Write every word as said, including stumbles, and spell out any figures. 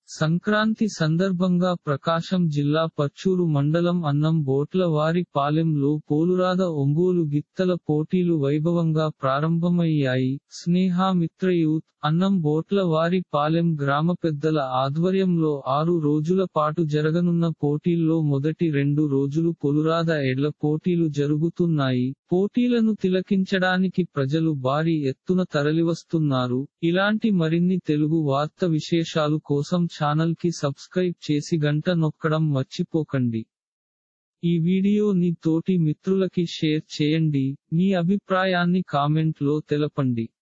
సంక్రాంతి సందర్భంగా ప్రకాశం జిల్లా పర్చూరు మండలం అన్నం బోట్ల వారి పాలెంలో పోలురాద ఒంగోలు గిత్తల పోటీలు వైభవంగా ప్రారంభమయ్యాయి. స్నేహ మిత్ర యూత్, అన్నం బోట్ల వారి పాలెం గ్రామ పెద్దల ఆధ్వర్యంలో ఆరు రోజుల పాటు జరగనున్న పోటీల్లో మొదటి రెండు రోజులు పొలురాద ఎడ్ల పోటీలు జరుగుతున్నాయి. పోటీలను తిలకించడానికి ప్రజలు భారీ ఎత్తున తరలివస్తున్నారు. ఇలాంటి మరిన్ని తెలుగు వార్త విశేషాలు కోసం ఛానల్ కి సబ్స్క్రైబ్ చేసి గంట నొక్కడం మర్చిపోకండి. ఈ వీడియోని తోటి మిత్రులకి షేర్ చేయండి. మీ అభిప్రాయాన్ని కామెంట్ లో తెలపండి.